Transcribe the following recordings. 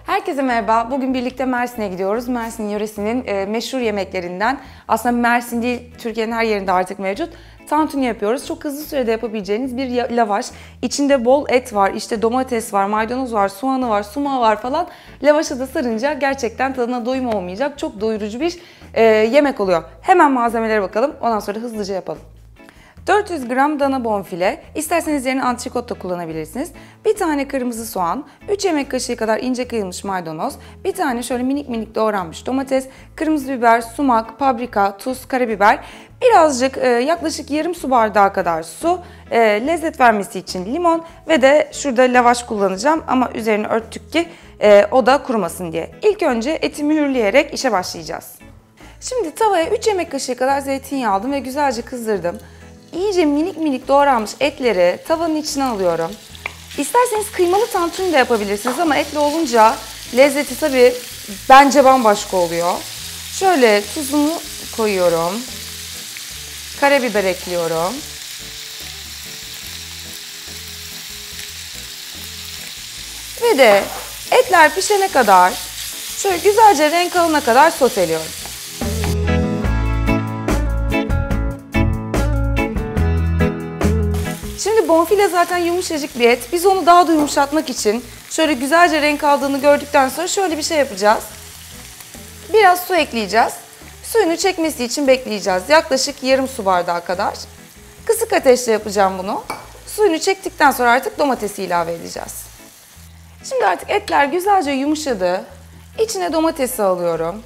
Herkese merhaba. Bugün birlikte Mersin'e gidiyoruz. Mersin yöresinin meşhur yemeklerinden, aslında Mersin değil, Türkiye'nin her yerinde artık mevcut, tantuni yapıyoruz. Çok hızlı sürede yapabileceğiniz bir lavaş. İçinde bol et var, işte domates var, maydanoz var, soğanı var, sumağı var falan. Lavaşa da sarınca gerçekten tadına doyum olmayacak, çok doyurucu bir yemek oluyor. Hemen malzemelere bakalım, ondan sonra hızlıca yapalım. 400 gram dana bonfile, isterseniz yerine antrikot da kullanabilirsiniz. Bir tane kırmızı soğan, 3 yemek kaşığı kadar ince kıyılmış maydanoz, bir tane şöyle minik minik doğranmış domates, kırmızı biber, sumak, paprika, tuz, karabiber, birazcık yaklaşık yarım su bardağı kadar su, lezzet vermesi için limon ve de şurada lavaş kullanacağım ama üzerine örttük ki o da kurumasın diye. İlk önce eti mühürleyerek işe başlayacağız. Şimdi tavaya 3 yemek kaşığı kadar zeytinyağı aldım ve güzelce kızdırdım. İyice minik minik doğranmış etleri tavanın içine alıyorum. İsterseniz kıymalı tantuni de yapabilirsiniz ama etli olunca lezzeti tabii bence bambaşka oluyor. Şöyle tuzunu koyuyorum. Karabiber ekliyorum. Ve de etler pişene kadar şöyle güzelce renk alana kadar soteliyorum. Şimdi bonfile zaten yumuşacık bir et. Biz onu daha da yumuşatmak için şöyle güzelce renk aldığını gördükten sonra şöyle bir şey yapacağız. Biraz su ekleyeceğiz. Suyunu çekmesi için bekleyeceğiz. Yaklaşık yarım su bardağı kadar. Kısık ateşte yapacağım bunu. Suyunu çektikten sonra artık domatesi ilave edeceğiz. Şimdi artık etler güzelce yumuşadı. İçine domatesi alıyorum.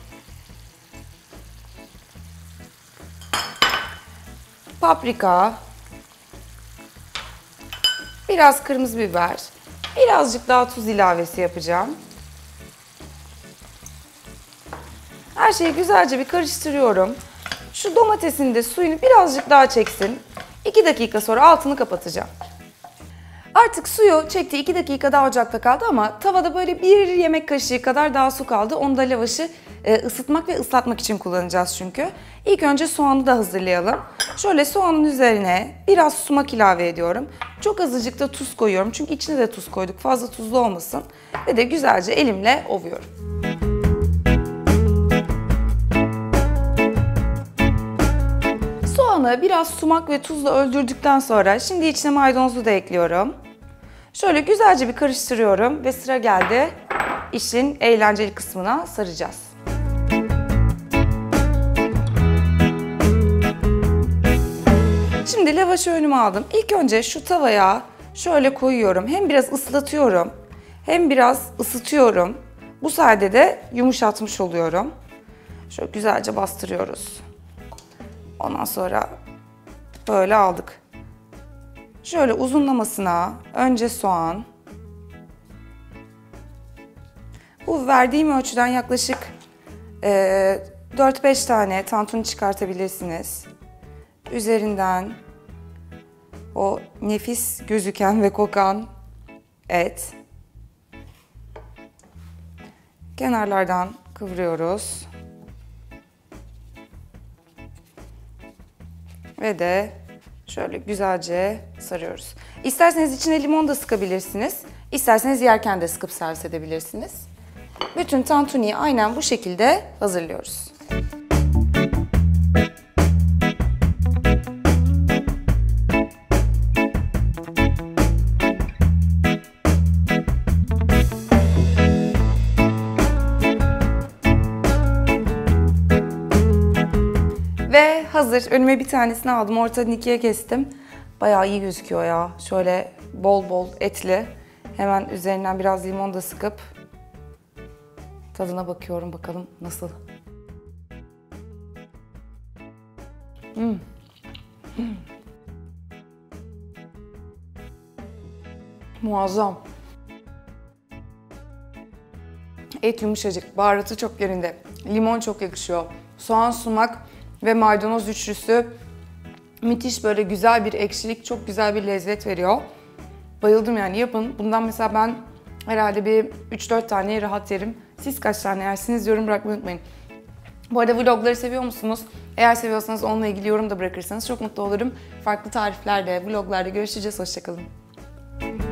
Paprika. Biraz kırmızı biber, birazcık daha tuz ilavesi yapacağım. Her şeyi güzelce bir karıştırıyorum. Şu domatesin de suyunu birazcık daha çeksin. 2 dakika sonra altını kapatacağım. Artık suyu çekti, 2 dakika daha ocakta kaldı ama tavada böyle 1 yemek kaşığı kadar daha su kaldı. Onu da lavaşı ısıtmak ve ıslatmak için kullanacağız çünkü. İlk önce soğanı da hazırlayalım. Şöyle soğanın üzerine biraz sumak ilave ediyorum. Çok azıcık da tuz koyuyorum çünkü içine de tuz koyduk, fazla tuzlu olmasın. Ve de güzelce elimle ovuyorum. Soğanı biraz sumak ve tuzla öldürdükten sonra şimdi içine maydanozu da ekliyorum. Şöyle güzelce bir karıştırıyorum ve sıra geldi işin eğlenceli kısmına, saracağız. Şimdi lavaşı önüme aldım. İlk önce şu tavaya şöyle koyuyorum. Hem biraz ıslatıyorum hem biraz ısıtıyorum. Bu sayede de yumuşatmış oluyorum. Şöyle güzelce bastırıyoruz. Ondan sonra böyle aldık. Şöyle uzunlamasına önce soğan. Bu verdiğim ölçüden yaklaşık 4-5 tane tantuni çıkartabilirsiniz. Üzerinden o nefis gözüken ve kokan et. Kenarlardan kıvırıyoruz. Ve de şöyle güzelce sarıyoruz. İsterseniz içine limon da sıkabilirsiniz. İsterseniz yerken de sıkıp servis edebilirsiniz. Bütün tantuniyi aynen bu şekilde hazırlıyoruz. Ve hazır. Önüme bir tanesini aldım. Ortadan ikiye kestim. Bayağı iyi gözüküyor ya. Şöyle bol bol etli. Hemen üzerinden biraz limon da sıkıp tadına bakıyorum. Bakalım nasıl. Muazzam. Et yumuşacık. Baharatı çok yerinde. Limon çok yakışıyor. Soğan, sumak ve maydanoz üçlüsü müthiş, böyle güzel bir ekşilik, çok güzel bir lezzet veriyor. Bayıldım yani, yapın. Bundan mesela ben herhalde bir 3-4 tane rahat yerim. Siz kaç tane yersiniz? Yorum bırakmayı unutmayın. Bu arada vlogları seviyor musunuz? Eğer seviyorsanız onunla ilgili yorum da bırakırsanız çok mutlu olurum. Farklı tariflerde, vloglarda görüşeceğiz. Hoşça kalın.